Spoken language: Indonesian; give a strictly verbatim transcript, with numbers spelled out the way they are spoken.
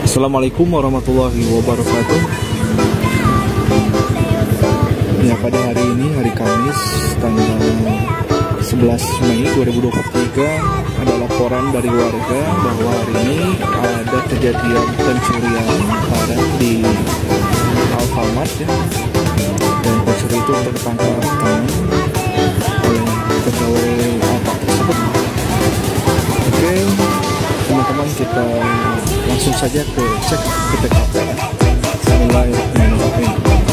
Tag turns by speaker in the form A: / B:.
A: Assalamualaikum warahmatullahi wabarakatuh. Ya, pada hari ini, hari Kamis, tanggal sebelas Mei dua ribu dua puluh tiga, ada laporan dari warga bahwa hari ini ada kejadian pencurian barang di Alfamart, ya. Dan pencuri itu tertangkap tangan oleh pegawai Alfamart tersebut. Oke, teman-teman, kita langsung saja ke cek ke T K P. Bismillahirrahmanirrahim.